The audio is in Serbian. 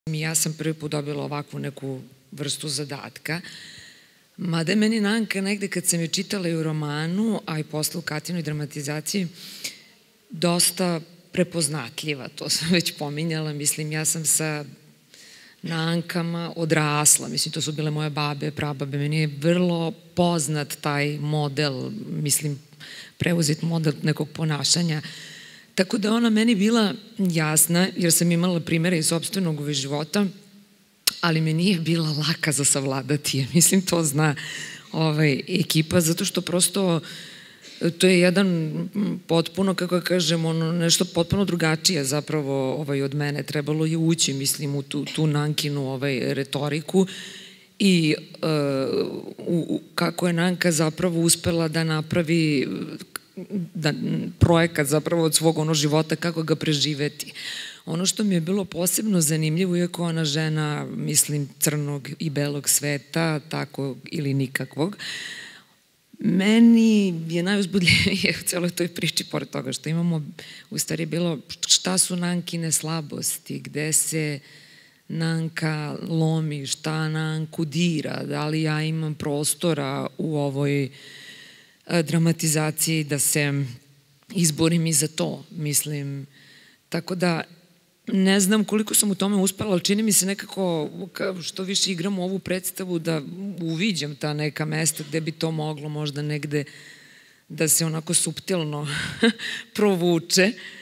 Ja sam prvi put dobila ovakvu neku vrstu zadatka. Mada je meni Nanka negde kad sam je čitala i u romanu, a i posle u Katinoj dramatizaciji, dosta prepoznatljiva, to sam već pominjala. Mislim, ja sam sa Nankama odrasla, mislim, to su bile moje babe, prababe. Meni je vrlo poznat taj model, mislim, preuzet model nekog ponašanja. Tako da ona meni bila jasna, jer sam imala primere iz sopstvenog života, ali me nije bila laka za savladati je. Mislim, to zna ekipa, zato što prosto to je jedan potpuno, kako kažem, nešto potpuno drugačije zapravo od mene. Trebalo je ući, mislim, u tu Nankinu retoriku i kako je Nanka zapravo uspela da napravi projekat zapravo od svog života, kako ga preživeti. Ono što mi je bilo posebno zanimljivo, iako ona žena, mislim, crnog i belog sveta, tako ili nikakvog, meni je najuzbudljivije u celoj toj priči, pored toga što imamo, u stvari bilo šta su Nankine slabosti, gde se Nanka lomi, šta Nanku dira, da li ja imam prostora u ovoj dramatizaciji da se izborim i za to, mislim. Tako da ne znam koliko sam u tome uspela, ali čini mi se nekako, što više igram ovu predstavu, da uviđam ta neka mesta gde bi to moglo možda negde da se onako suptilno provuče.